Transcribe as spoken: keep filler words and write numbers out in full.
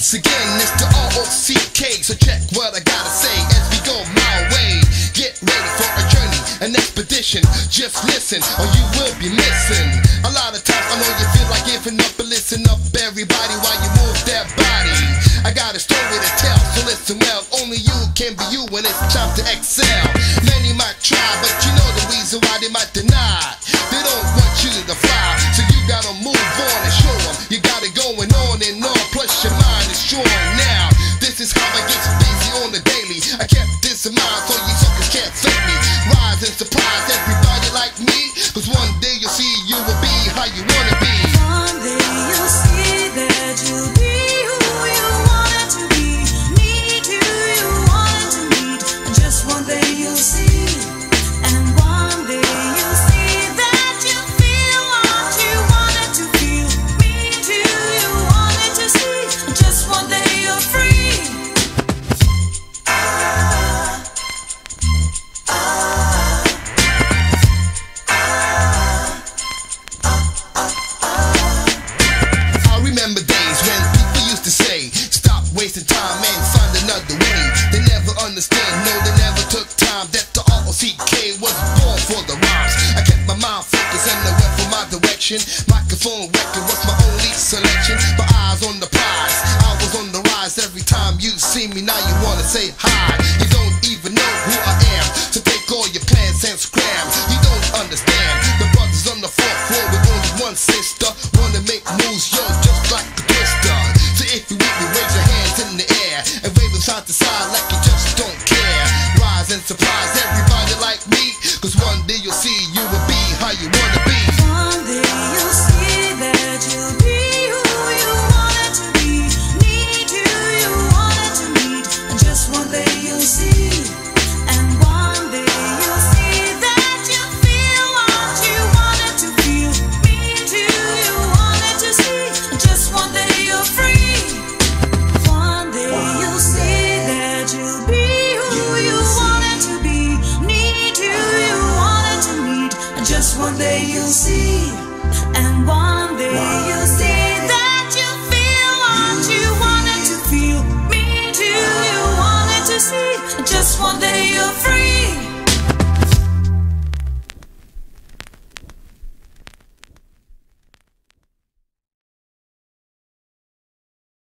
Once again, it's the R O C K, so check what I gotta say as we go my way. Get ready for a journey, an expedition. Just listen, or you will be missing. A lot of times I know you feel like giving up, but listen up, everybody, while you move that body. I got a story to tell, so listen well. Only you can be you when it's time to excel. Many might try, but you know the reason why they might deny. They don't want you to fly, so you gotta move on and show them. You got it going on and on, plus your mind is strong now. This is how I get busy on the daily. I kept this in mind so you suckers can't fake me. Rise and surprise everybody like me, cause one day you'll see you will be how you wanna be. One day you'll see that you'll be who you wanted to be. Meet who you wanted to meet. Just one day you'll see. And one day you'll see that you feel what you wanted to feel. Meet who you wanted to see. Just one day you're free. Ah, ah, I remember days when people used to say, stop wasting time and find another way. They never understand, no, they never took time that the R O C K was born for the rhymes. I kept my mind focused and I went for my direction. Microphone record was my only selection, but eyes on the prize. I was on the rise every time you see me, now you wanna say hi. You